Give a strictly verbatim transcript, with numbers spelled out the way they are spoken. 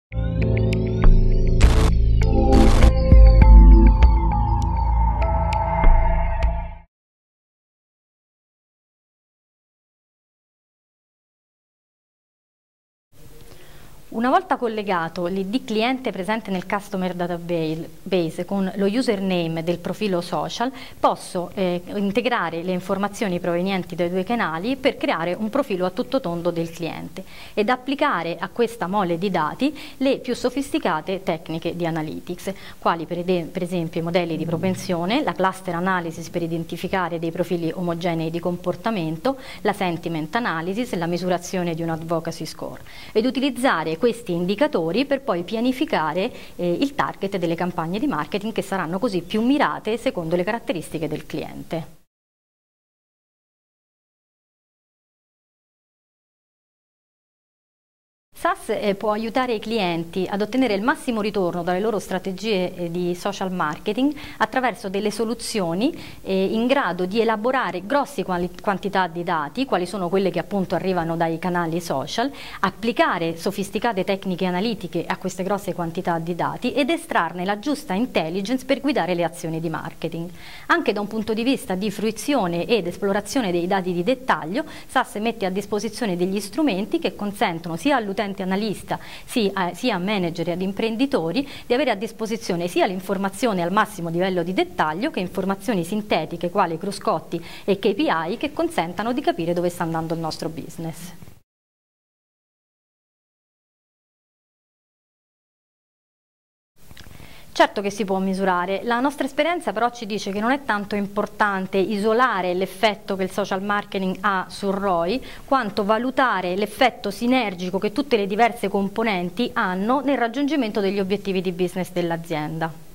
Una volta collegato l'I D cliente presente nel Customer Database con lo username del profilo social, posso eh, integrare le informazioni provenienti dai due canali per creare un profilo a tutto tondo del cliente ed applicare a questa mole di dati le più sofisticate tecniche di analytics, quali per, per esempio i modelli di propensione, la cluster analysis per identificare dei profili omogenei di comportamento, la sentiment analysis, la misurazione di un advocacy score, ed utilizzare questi indicatori per poi pianificare eh, il target delle campagne di marketing, che saranno così più mirate secondo le caratteristiche del cliente. SaaS eh, può aiutare i clienti ad ottenere il massimo ritorno dalle loro strategie eh, di social marketing attraverso delle soluzioni eh, in grado di elaborare grossi quantità di dati, quali sono quelle che appunto arrivano dai canali social, applicare sofisticate tecniche analitiche a queste grosse quantità di dati ed estrarne la giusta intelligence per guidare le azioni di marketing. Anche da un punto di vista di fruizione ed esplorazione dei dati di dettaglio, SaaS mette a disposizione degli strumenti che consentono sia all'utente analista sia a manager e ad imprenditori di avere a disposizione sia l'informazione al massimo livello di dettaglio che informazioni sintetiche quali cruscotti e K P I che consentano di capire dove sta andando il nostro business. Certo che si può misurare, la nostra esperienza però ci dice che non è tanto importante isolare l'effetto che il social marketing ha sul R O I, quanto valutare l'effetto sinergico che tutte le diverse componenti hanno nel raggiungimento degli obiettivi di business dell'azienda.